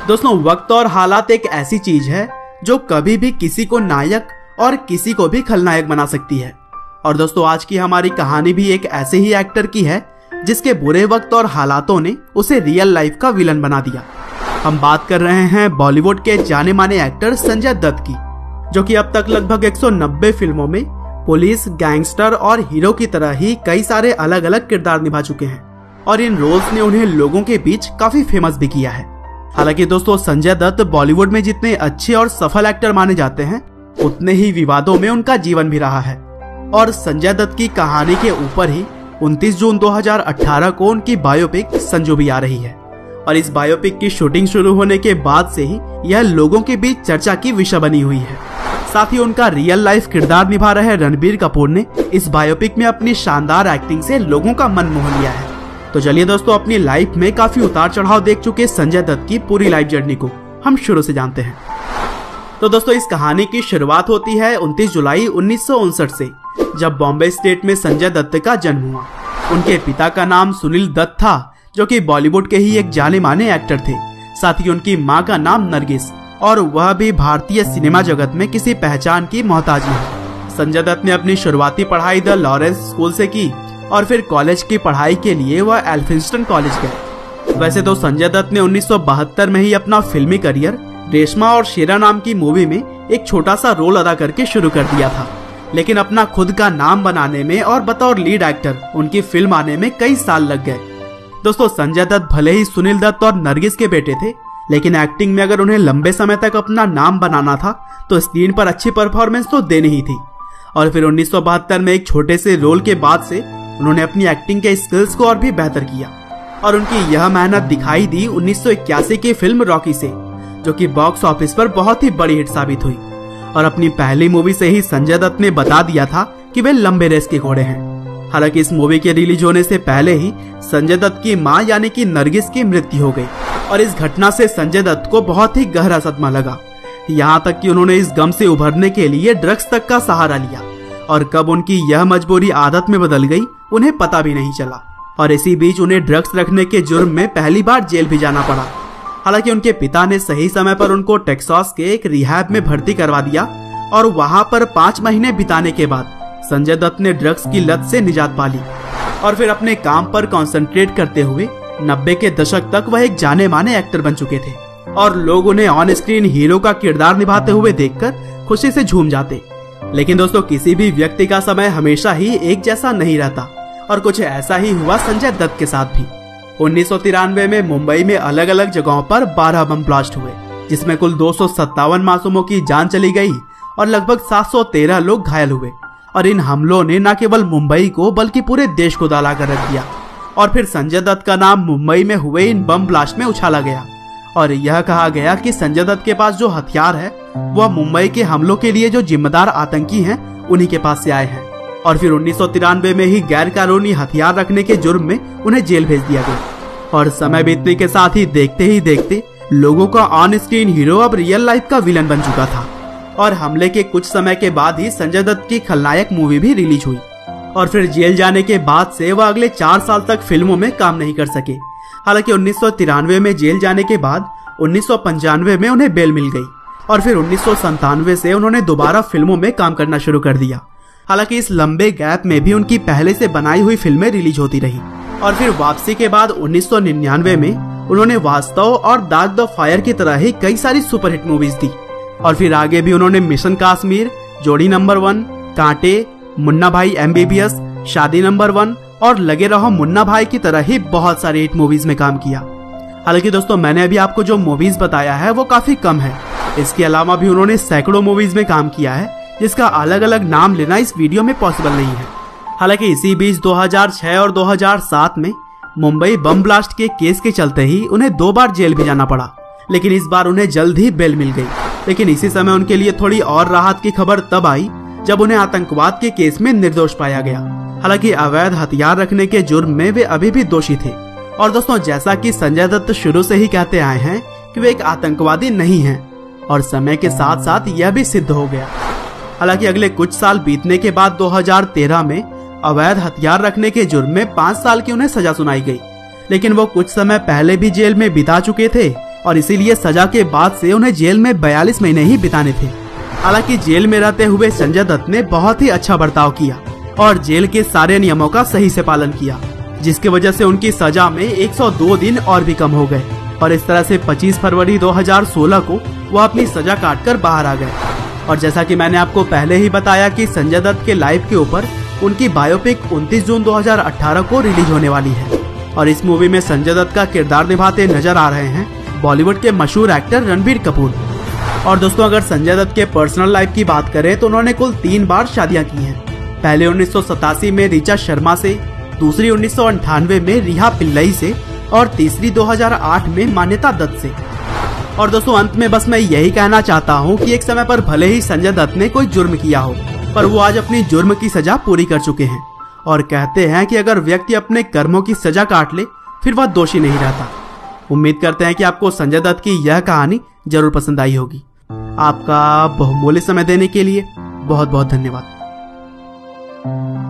दोस्तों, वक्त और हालात एक ऐसी चीज है जो कभी भी किसी को नायक और किसी को भी खलनायक बना सकती है। और दोस्तों, आज की हमारी कहानी भी एक ऐसे ही एक्टर की है जिसके बुरे वक्त और हालातों ने उसे रियल लाइफ का विलन बना दिया। हम बात कर रहे हैं बॉलीवुड के जाने माने एक्टर संजय दत्त की, जो कि अब तक लगभग 190 फिल्मों में पुलिस, गैंगस्टर और हीरो की तरह ही कई सारे अलग अलग किरदार निभा चुके हैं और इन रोल्स ने उन्हें लोगों के बीच काफी फेमस भी किया है। हालांकि दोस्तों, संजय दत्त बॉलीवुड में जितने अच्छे और सफल एक्टर माने जाते हैं, उतने ही विवादों में उनका जीवन भी रहा है। और संजय दत्त की कहानी के ऊपर ही 29 जून 2018 को उनकी बायोपिक संजू भी आ रही है। और इस बायोपिक की शूटिंग शुरू होने के बाद से ही यह लोगों के बीच चर्चा की विषय बनी हुई है। साथ ही उनका रियल लाइफ किरदार निभा रहे रणबीर कपूर ने इस बायोपिक में अपनी शानदार एक्टिंग से लोगों का मन मोह लिया है। तो चलिए दोस्तों, अपनी लाइफ में काफी उतार चढ़ाव देख चुके संजय दत्त की पूरी लाइफ जर्नी को हम शुरू से जानते हैं। तो दोस्तों, इस कहानी की शुरुआत होती है 29 जुलाई 1959 से, जब बॉम्बे स्टेट में संजय दत्त का जन्म हुआ। उनके पिता का नाम सुनील दत्त था, जो कि बॉलीवुड के ही एक जाने माने एक्टर थे। साथ ही उनकी मां का नाम नरगिस, और वह भी भारतीय सिनेमा जगत में किसी पहचान की मोहताज नहीं। संजय दत्त ने अपनी शुरुआती पढ़ाई द लॉरेंस स्कूल से की और फिर कॉलेज की पढ़ाई के लिए वह एल्फिंस्टन कॉलेज गए। वैसे तो संजय दत्त ने 1972 में ही अपना फिल्मी करियर रेशमा और शेरा नाम की मूवी में एक छोटा सा रोल अदा करके शुरू कर दिया था, लेकिन अपना खुद का नाम बनाने में और बतौर लीड एक्टर उनकी फिल्म आने में कई साल लग गए। दोस्तों, संजय दत्त भले ही सुनील दत्त और नरगिस के बेटे थे, लेकिन एक्टिंग में अगर उन्हें लंबे समय तक अपना नाम बनाना था तो स्क्रीन पर अच्छी परफॉर्मेंस तो देनी ही थी। और फिर 1972 में एक छोटे से रोल के बाद से उन्होंने अपनी एक्टिंग के स्किल्स को और भी बेहतर किया और उनकी यह मेहनत दिखाई दी 1981 की फिल्म रॉकी से, जो कि बॉक्स ऑफिस पर बहुत ही बड़ी हिट साबित हुई। और अपनी पहली मूवी से ही संजय दत्त ने बता दिया था कि वे लंबे रेस के घोड़े हैं। हालांकि इस मूवी के रिलीज होने से पहले ही संजय दत्त की मां यानी कि नरगिस की मृत्यु हो गई और इस घटना से संजय दत्त को बहुत ही गहरा सदमा लगा। यहाँ तक कि उन्होंने इस गम से उभरने के लिए ड्रग्स तक का सहारा लिया और कब उनकी यह मजबूरी आदत में बदल गई उन्हें पता भी नहीं चला। और इसी बीच उन्हें ड्रग्स रखने के जुर्म में पहली बार जेल भी जाना पड़ा। हालांकि उनके पिता ने सही समय पर उनको टेक्सास के एक रिहैब में भर्ती करवा दिया और वहां पर 5 महीने बिताने के बाद संजय दत्त ने ड्रग्स की लत से निजात पा ली और फिर अपने काम पर कंसंट्रेट करते हुए 90 के दशक तक वह एक जाने माने एक्टर बन चुके थे और लोग उन्हें ऑन स्क्रीन हीरो का किरदार निभाते हुए देखकर खुशी से झूम जाते। लेकिन दोस्तों, किसी भी व्यक्ति का समय हमेशा ही एक जैसा नहीं रहता और कुछ ऐसा ही हुआ संजय दत्त के साथ भी। 1993 में मुंबई में अलग अलग जगहों पर 12 बम ब्लास्ट हुए, जिसमें कुल 257 मासूमों की जान चली गई और लगभग 713 लोग घायल हुए। और इन हमलों ने न केवल मुंबई को बल्कि पूरे देश को दहला कर रख दिया। और फिर संजय दत्त का नाम मुंबई में हुए इन बम ब्लास्ट में उछाला गया और यह कहा गया कि संजय दत्त के पास जो हथियार है वह मुंबई के हमलों के लिए जो जिम्मेदार आतंकी हैं उन्हीं के पास से आए हैं। और फिर 1993 में ही गैर कानूनी हथियार रखने के जुर्म में उन्हें जेल भेज दिया गया। और समय बीतने के साथ ही देखते लोगों का ऑन स्क्रीन हीरो अब रियल लाइफ का विलन बन चुका था। और हमले के कुछ समय के बाद ही संजय दत्त की खलनायक मूवी भी रिलीज हुई और फिर जेल जाने के बाद से वह अगले 4 साल तक फिल्मों में काम नहीं कर सके। हालांकि 1993 में जेल जाने के बाद 1995 में उन्हें बेल मिल गई और फिर 1997 से उन्होंने दोबारा फिल्मों में काम करना शुरू कर दिया। हालांकि इस लंबे गैप में भी उनकी पहले से बनाई हुई फिल्में रिलीज होती रही और फिर वापसी के बाद 1999 में उन्होंने वास्तव और दाग द फायर की तरह ही कई सारी सुपरहिट मूवीज दी। और फिर आगे भी उन्होंने मिशन काश्मीर, जोड़ी नंबर 1, कांटे, मुन्ना भाई MBBS, शादी नंबर 1 और लगे रहो मुन्ना भाई की तरह ही बहुत सारी हिट मूवीज में काम किया। हालांकि दोस्तों, मैंने अभी आपको जो मूवीज बताया है वो काफी कम है। इसके अलावा भी उन्होंने सैकड़ों मूवीज में काम किया है, जिसका अलग अलग नाम लेना इस वीडियो में पॉसिबल नहीं है। हालांकि इसी बीच 2006 और 2007 में मुंबई बम ब्लास्ट के केस के चलते ही उन्हें 2 बार जेल भी जाना पड़ा, लेकिन इस बार उन्हें जल्द ही बेल मिल गई। लेकिन इसी समय उनके लिए थोड़ी और राहत की खबर तब आई जब उन्हें आतंकवाद के केस में निर्दोष पाया गया। हालांकि अवैध हथियार रखने के जुर्म में वे अभी भी दोषी थे। और दोस्तों, जैसा कि संजय दत्त शुरू से ही कहते आए हैं कि वे एक आतंकवादी नहीं हैं और समय के साथ साथ यह भी सिद्ध हो गया। हालांकि अगले कुछ साल बीतने के बाद 2013 में अवैध हथियार रखने के जुर्म में 5 साल की उन्हें सजा सुनाई गई, लेकिन वो कुछ समय पहले भी जेल में बिता चुके थे और इसीलिए सजा के बाद से उन्हें जेल में 42 महीने ही बिताने थे। हालांकि जेल में रहते हुए संजय दत्त ने बहुत ही अच्छा बर्ताव किया और जेल के सारे नियमों का सही से पालन किया, जिसकी वजह से उनकी सजा में 102 दिन और भी कम हो गए और इस तरह से 25 फरवरी 2016 को वो अपनी सजा काटकर बाहर आ गए। और जैसा कि मैंने आपको पहले ही बताया कि संजय दत्त के लाइफ के ऊपर उनकी बायोपिक 29 जून 2018 को रिलीज होने वाली है और इस मूवी में संजय दत्त का किरदार निभाते नजर आ रहे हैं बॉलीवुड के मशहूर एक्टर रणबीर कपूर। और दोस्तों, अगर संजय दत्त के पर्सनल लाइफ की बात करें तो उन्होंने कुल 3 बार शादियां की हैं। पहले 1987 में ऋचा शर्मा से, दूसरी 1998 में रिहा पिल्लई से और तीसरी 2008 में मान्यता दत्त से। और दोस्तों, अंत में बस मैं यही कहना चाहता हूँ कि एक समय पर भले ही संजय दत्त ने कोई जुर्म किया हो, पर वो आज अपनी जुर्म की सजा पूरी कर चुके हैं और कहते हैं कि अगर व्यक्ति अपने कर्मों की सजा काट ले फिर वह दोषी नहीं रहता। उम्मीद करते हैं कि आपको संजय दत्त की यह कहानी जरूर पसंद आई होगी। आपका बहुमूल्य समय देने के लिए बहुत बहुत धन्यवाद।